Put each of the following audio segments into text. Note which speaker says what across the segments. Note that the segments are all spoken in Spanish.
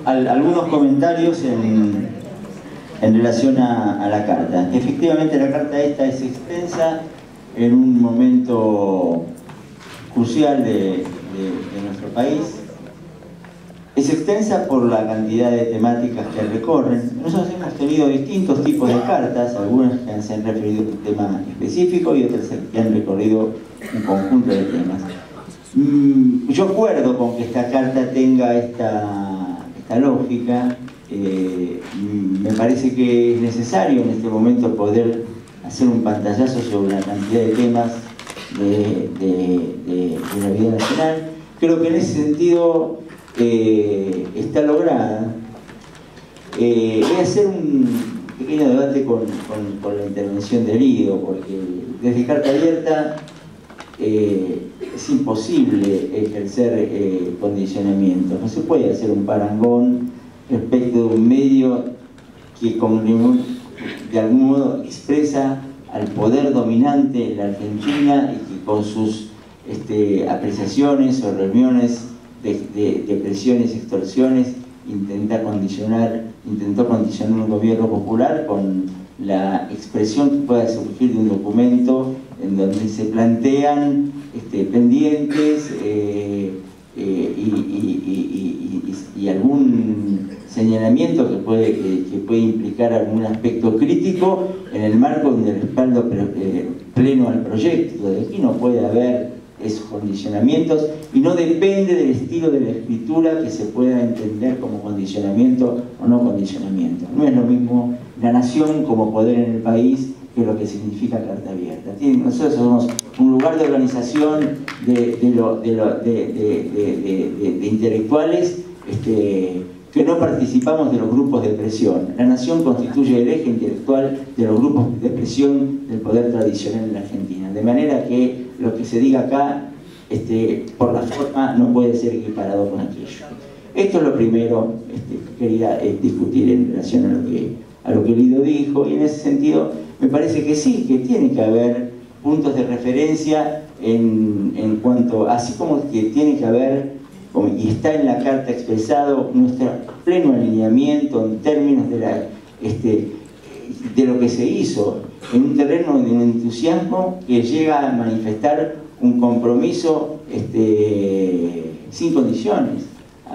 Speaker 1: algunos comentarios en relación a la carta. Efectivamente, la carta esta es extensa en un momento crucial de nuestro país. Es extensa por la cantidad de temáticas que recorren. Nosotros hemos tenido distintos tipos de cartas, algunas que se han referido a un tema específico y otras que han recorrido un conjunto de temas. Yo acuerdo con que esta carta tenga esta lógica. Me parece que es necesario en este momento poder hacer un pantallazo sobre la cantidad de temas de la vida nacional. Creo que en ese sentido está lograda. Voy a hacer un pequeño debate con la intervención de Lido, porque desde Carta Abierta es imposible ejercer condicionamiento. No se puede hacer un parangón respecto de un medio que de algún modo expresa al poder dominante en la Argentina y que con sus apreciaciones o reuniones de presiones y extorsiones intentó condicionar un gobierno popular con la expresión que pueda surgir de un documento en donde se plantean pendientes y algún señalamiento que puede implicar algún aspecto crítico en el marco de un respaldo pleno al proyecto. De aquí no puede haber esos condicionamientos y no depende del estilo de la escritura que se pueda entender como condicionamiento o no condicionamiento. No es lo mismo la nación como poder en el país que lo que significa Carta Abierta. Nosotros somos un lugar de organización de intelectuales que no participamos de los grupos de presión. La nación constituye el eje intelectual de los grupos de presión del poder tradicional en la Argentina. De manera que lo que se diga acá, por la forma, no puede ser equiparado con aquello. Esto es lo primero que quería discutir en relación a lo que Lido dijo, y en ese sentido me parece que sí, que tiene que haber puntos de referencia en cuanto, así como que tiene que haber, y está en la carta expresado, nuestro pleno alineamiento en términos de lo que se hizo, en un terreno de un entusiasmo que llega a manifestar un compromiso sin condiciones a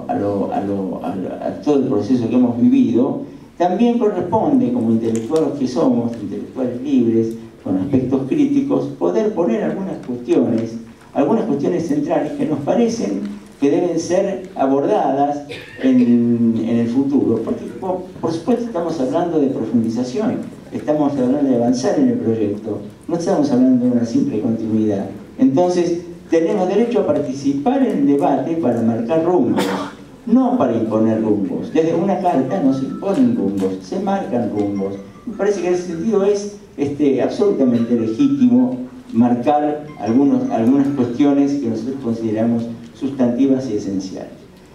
Speaker 1: todo el proceso que hemos vivido. También corresponde, como intelectuales que somos, intelectuales libres, con aspectos críticos, poder poner algunas cuestiones centrales que nos parecen que deben ser abordadas en el futuro. Porque, por supuesto, estamos hablando de profundización, estamos hablando de avanzar en el proyecto, no estamos hablando de una simple continuidad. Entonces, tenemos derecho a participar en el debate para marcar rumbos, no para imponer rumbos. Desde una carta no se imponen rumbos, se marcan rumbos. Me parece que en ese sentido es absolutamente legítimo marcar algunas cuestiones que nosotros consideramos sustantivas y esenciales.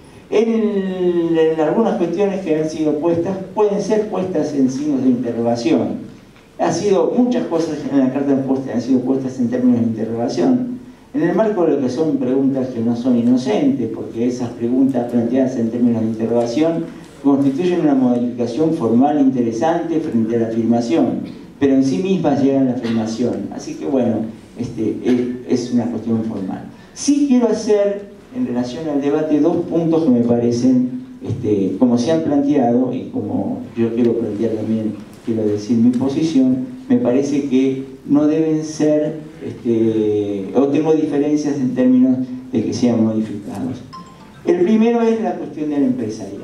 Speaker 1: En algunas cuestiones que han sido puestas, pueden ser puestas en signos de interrogación. Muchas cosas en la carta han sido puestas en términos de interrogación. En el marco de lo que son preguntas que no son inocentes, porque esas preguntas planteadas en términos de interrogación constituyen una modificación formal interesante frente a la afirmación, pero en sí mismas llegan a la afirmación. Así que bueno, es una cuestión formal. Sí quiero hacer, en relación al debate, dos puntos que me parecen, como se han planteado, y como yo quiero plantear también, quiero decir mi posición, me parece que no deben ser, o tengo diferencias en términos de que sean modificados. El primero es la cuestión del empresariado.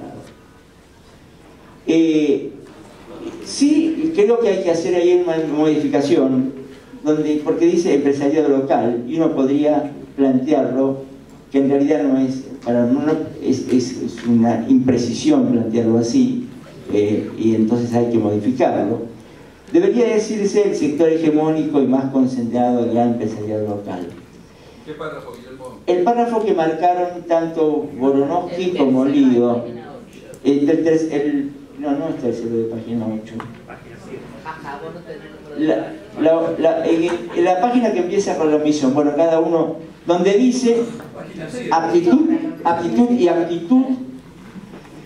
Speaker 1: Sí, creo que hay que hacer ahí una modificación, porque dice empresariado local, y uno podría plantearlo, que en realidad no es, es una imprecisión plantearlo así, y entonces hay que modificarlo. Debería decirse el sector hegemónico y más concentrado del gran empresariado local.
Speaker 2: ¿Qué párrafo, Guillermo?
Speaker 1: El párrafo que marcaron tanto Boronowski como Lido. No es tercero de página 8. La página que empieza con la omisión, bueno, cada uno, donde dice aptitud y aptitud,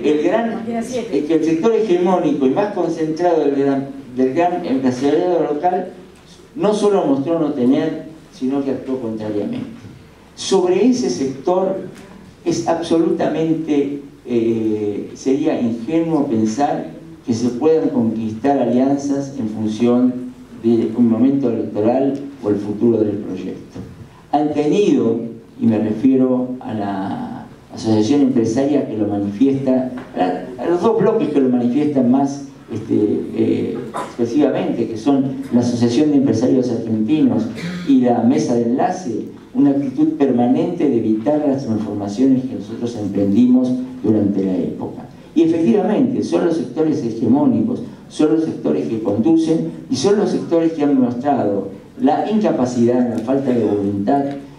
Speaker 1: que el sector hegemónico y más concentrado del gran empresariado local no solo mostró no tener, sino que actuó contrariamente. Sobre ese sector es absolutamente, sería ingenuo pensar que se puedan conquistar alianzas en función de un momento electoral o el futuro del proyecto. Han tenido, y me refiero a la asociación empresaria que lo manifiesta, a los dos bloques que lo manifiestan más expresivamente, que son la Asociación de Empresarios Argentinos y la Mesa de Enlace, una actitud permanente de evitar las transformaciones que nosotros emprendimos durante la época. Y efectivamente, son los sectores hegemónicos, son los sectores que conducen y son los sectores que han mostrado la incapacidad, la falta de voluntad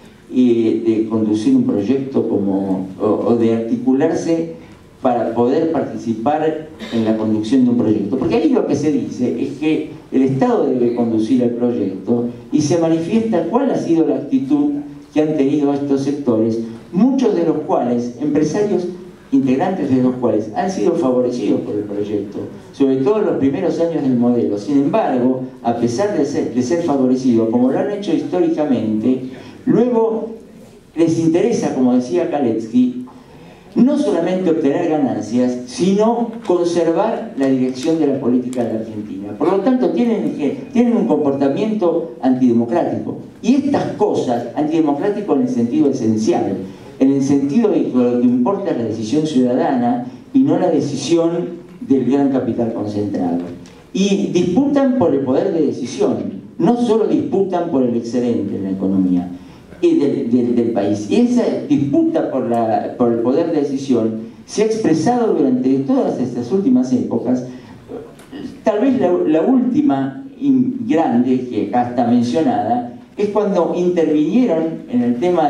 Speaker 1: de conducir un proyecto o de articularse para poder participar en la conducción de un proyecto. Porque ahí lo que se dice es que el Estado debe conducir el proyecto y se manifiesta cuál ha sido la actitud que han tenido estos sectores, muchos de los cuales, empresarios integrantes de los cuales han sido favorecidos por el proyecto, sobre todo en los primeros años del modelo. Sin embargo, a pesar de ser favorecidos, como lo han hecho históricamente, luego les interesa, como decía Kalecki, no solamente obtener ganancias, sino conservar la dirección de la política de la Argentina. Por lo tanto, tienen un comportamiento antidemocrático. Y estas cosas, antidemocrático en el sentido esencial, en el sentido de que lo que importa es la decisión ciudadana y no la decisión del gran capital concentrado. Y disputan por el poder de decisión, no solo disputan por el excedente en la economía del país. Y esa disputa por el poder de decisión se ha expresado durante todas estas últimas épocas. Tal vez la última grande, que acá está mencionada, es cuando intervinieron en el tema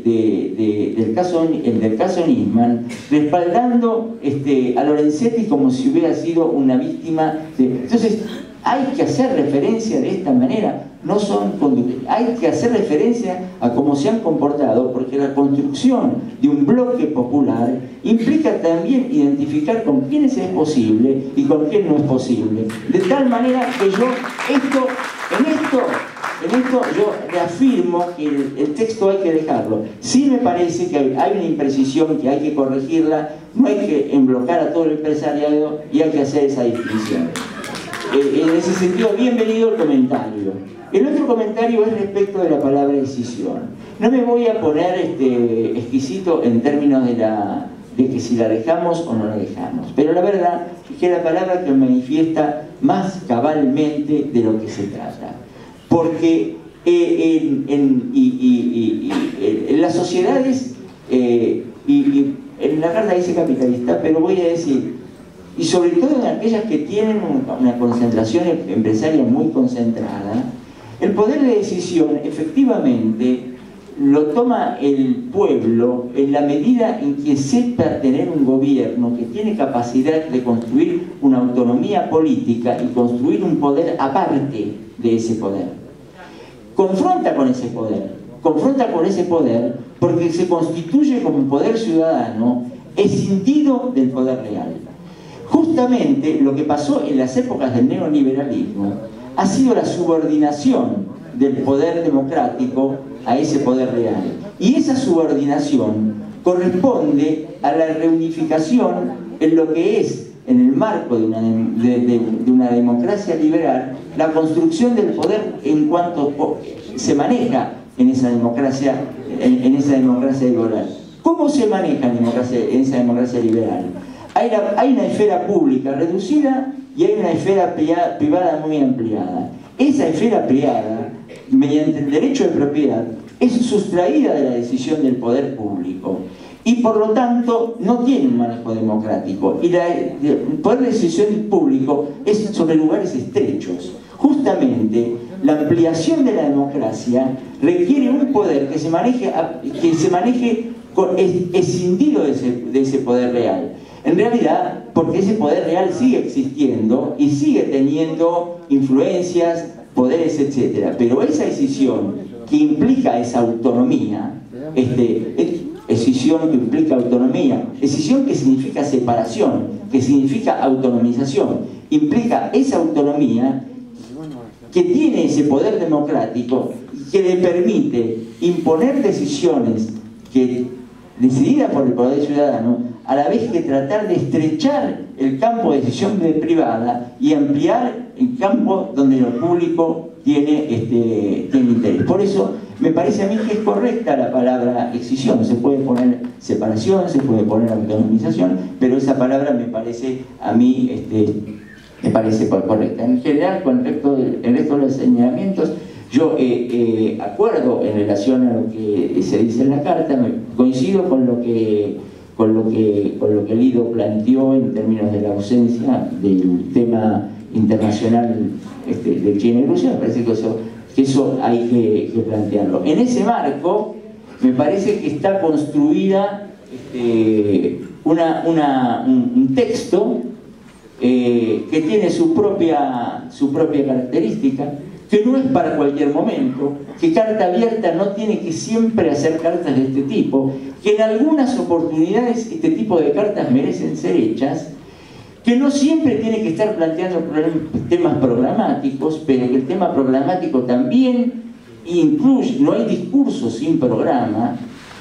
Speaker 1: del caso Nisman, respaldando a Lorenzetti como si hubiera sido una víctima Entonces, hay que hacer referencia de esta manera, hay que hacer referencia a cómo se han comportado, porque la construcción de un bloque popular implica también identificar con quiénes es posible y con quién no es posible. De tal manera que en esto yo reafirmo que el texto hay que dejarlo. Sí me parece que hay una imprecisión que hay que corregirla, no hay que emblocar a todo el empresariado y hay que hacer esa distinción. En ese sentido, bienvenido el comentario. El otro comentario es respecto de la palabra decisión. No me voy a poner exquisito en términos de que si la dejamos o no la dejamos, pero la verdad es que la palabra que manifiesta más cabalmente de lo que se trata. Porque en las sociedades, y en la carta dice capitalista, pero voy a decir, y sobre todo en aquellas que tienen una concentración empresaria muy concentrada, el poder de decisión efectivamente lo toma el pueblo en la medida en que sepa tener un gobierno que tiene capacidad de construir una autonomía política y construir un poder aparte de ese poder. Confronta con ese poder porque se constituye como un poder ciudadano escindido del poder real. Justamente lo que pasó en las épocas del neoliberalismo ha sido la subordinación del poder democrático a ese poder real. Y esa subordinación corresponde a la reunificación en lo que es, en el marco de una democracia liberal, la construcción del poder en cuanto se maneja en esa democracia liberal. ¿Cómo se maneja en esa democracia liberal? Hay una esfera pública reducida y hay una esfera privada muy ampliada. Esa esfera privada, mediante el derecho de propiedad, es sustraída de la decisión del poder público y por lo tanto no tiene un manejo democrático. Y el poder de decisión público es sobre lugares estrechos. Justamente la ampliación de la democracia requiere un poder que se maneje escindido de ese poder real. En realidad, porque ese poder real sigue existiendo y sigue teniendo influencias, poderes, etc. Pero esa decisión que implica esa autonomía, decisión decisión que implica autonomía, decisión que significa separación, que significa autonomización, implica esa autonomía que tiene ese poder democrático y que le permite imponer decisiones decididas por el poder ciudadano, a la vez que tratar de estrechar el campo de decisión privada y ampliar el campo donde lo público tiene interés. Por eso me parece a mí que es correcta la palabra excisión. Se puede poner separación, se puede poner autonomización, pero esa palabra me parece a mí me parece correcta. En general, con el resto de los señalamientos, yo acuerdo en relación a lo que se dice en la carta, coincido con lo que Lido planteó en términos de la ausencia del tema internacional de China y Rusia. Me parece que eso hay que plantearlo. En ese marco, me parece que está construida un texto que tiene su propia característica, que no es para cualquier momento, que Carta Abierta no tiene que siempre hacer cartas de este tipo, que en algunas oportunidades este tipo de cartas merecen ser hechas, que no siempre tiene que estar planteando temas programáticos, pero que el tema programático también incluye, no hay discurso sin programa.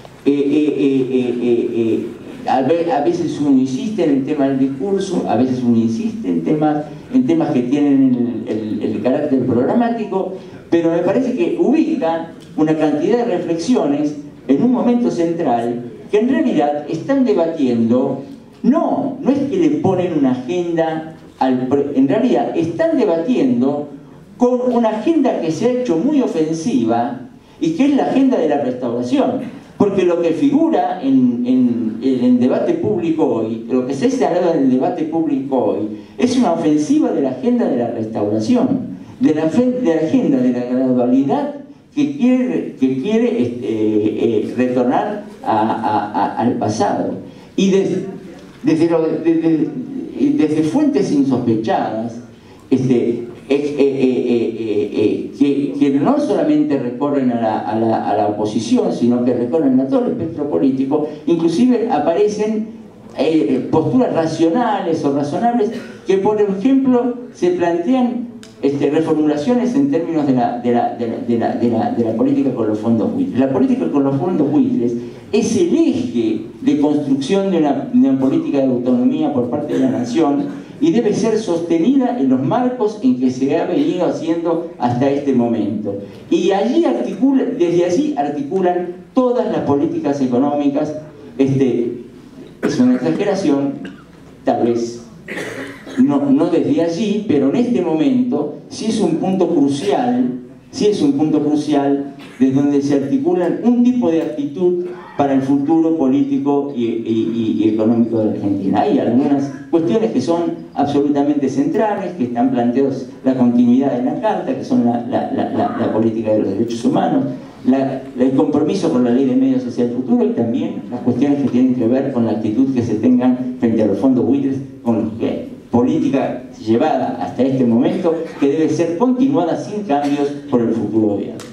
Speaker 1: A veces uno insiste en el tema del discurso, a veces uno insiste en temas que tienen el carácter programático, pero me parece que ubica una cantidad de reflexiones en un momento central que en realidad están debatiendo, no es que le ponen una agenda, en realidad están debatiendo con una agenda que se ha hecho muy ofensiva y que es la agenda de la restauración. Porque lo que figura en el debate público hoy, lo que se ha instalado en el debate público hoy, es una ofensiva de la agenda de la restauración, de la agenda de la gradualidad que quiere retornar al pasado. Y desde fuentes insospechadas, que no solamente recorren a la oposición, sino que recorren a todo el espectro político, inclusive aparecen posturas racionales o razonables que, por ejemplo, se plantean reformulaciones en términos de la política con los fondos buitres. La política con los fondos buitres es el eje de construcción de una política de autonomía por parte de la nación, y debe ser sostenida en los marcos en que se ha venido haciendo hasta este momento. Y desde allí articulan todas las políticas económicas. Es una exageración, tal vez no desde allí, pero en este momento sí es un punto crucial, desde donde se articulan un tipo de actitud para el futuro político y económico de la Argentina. Hay algunas cuestiones que son absolutamente centrales, que están planteadas, la continuidad de la Carta, que son la política de los derechos humanos, el compromiso con la ley de medios hacia el futuro, y también las cuestiones que tienen que ver con la actitud que se tengan frente a los fondos buitres, con los que política llevada hasta este momento, que debe ser continuada sin cambios por el futuro gobierno.